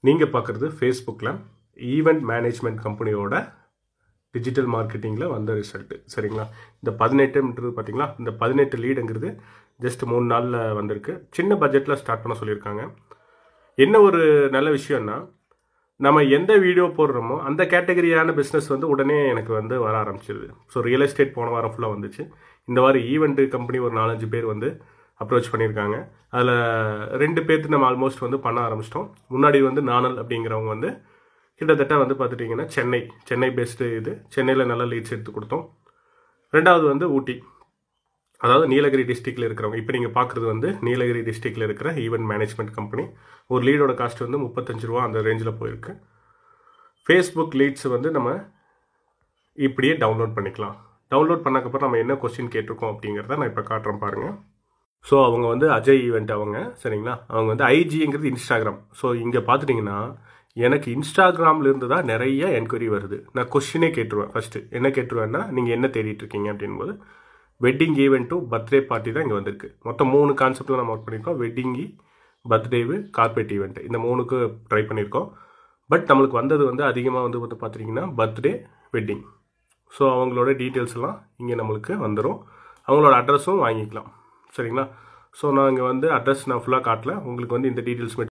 நீங்கள் பார்க்குறது ஃபேஸ்புக்கில் ஈவெண்ட் மேனேஜ்மெண்ட் கம்பெனியோட டிஜிட்டல் மார்க்கெட்டிங்கில் வந்த ரிசல்ட்டு. சரிங்களா? இந்த 18ன்றது பார்த்தீங்களா, இந்த 18 லீடுங்கிறது ஜஸ்ட் 3 நாளில் வந்திருக்கு. சின்ன பட்ஜெட்டில் ஸ்டார்ட் பண்ண சொல்லியிருக்காங்க. என்ன ஒரு நல்ல விஷயம்னா, நம்ம எந்த வீடியோ போடுறோமோ அந்த கேட்டகரியான பிஸ்னஸ் வந்து உடனே எனக்கு வந்து வர ஆரம்பிச்சிருது. ஸோ ரியல் எஸ்டேட் போன வாரம் ஃபுல்லாக வந்துச்சு. இந்த வாரம் ஈவெண்ட்டு கம்பெனி ஒரு 4-5 பேர் வந்து அப்ரோச் பண்ணியிருக்காங்க. அதில் 2 பேர்த்து நம்ம ஆல்மோஸ்ட் வந்து பண்ண ஆரம்பிச்சிட்டோம். முன்னாடி வந்து நானல் அப்படிங்கிறவங்க வந்து கிட்டத்தட்ட வந்து பார்த்துட்டிங்கன்னா சென்னை பேஸ்டு இது. சென்னையில் நல்ல லீட்ஸ் எடுத்து கொடுத்தோம். 2வது வந்து ஊட்டி, அதாவது நீலகிரி டிஸ்ட்ரிக்டில் இருக்கிறவங்க. இப்போ நீங்கள் பார்க்குறது வந்து நீலகிரி டிஸ்ட்ரிக்டில் இருக்கிற ஈவெண்ட் மேனேஜ்மெண்ட் கம்பெனி. ஒரு லீடோட காஸ்ட் வந்து 35 ரூபா அந்த ரேஞ்சில் போயிருக்கு. ஃபேஸ்புக் லீட்ஸ் வந்து நம்ம இப்படியே டவுன்லோட் பண்ணிக்கலாம். டவுன்லோட் பண்ணக்கப்புறம் நம்ம என்ன கொஸ்டின் கேட்டிருக்கோம் அப்படிங்கிறத நான் இப்போ காட்டுறேன் பாருங்கள். ஸோ அவங்க வந்து அஜய் ஈவெண்ட் அவங்க, சரிங்களா? அவங்க வந்து ஐஜிங்கிறது இன்ஸ்டாகிராம். ஸோ இங்கே பார்த்துட்டிங்கன்னா எனக்கு இன்ஸ்டாகிராமில் இருந்து தான் நிறைய என்கொயரி வருது. நான் கொஸ்டினே கேட்டுருவேன். ஃபஸ்ட்டு என்ன கேட்டுருவேன்னா, நீங்கள் என்ன தேடிட்டு இருக்கீங்க அப்படின்போது வெட்டிங் ஈவெண்ட்டும் பர்த்டே பார்ட்டி தான் இங்கே வந்திருக்கு. மொத்தம் 3 கான்செப்டில் நம்ம ஒர்க் பண்ணியிருக்கோம். வெட்டிங்கு, பர்த்டேவு, கார்பரேட் ஈவெண்ட், இந்த 3க்கு ட்ரை பண்ணியிருக்கோம். பட் நம்மளுக்கு வந்தது வந்து அதிகமாக வந்து பார்த்துட்டிங்கன்னா பர்த்டே, வெட்டிங். ஸோ அவங்களோட டீட்டெயில்ஸ் எல்லாம் இங்கே நம்மளுக்கு வந்துடும். அவங்களோட அட்ரஸும் வாங்கிக்கலாம். சரிங்களா? ஸோ நான் இங்கே வந்து அட்ரஸ் நான் ஃபுல்லாக காட்டல. உங்களுக்கு வந்து இந்த டீட்டெயில்ஸ்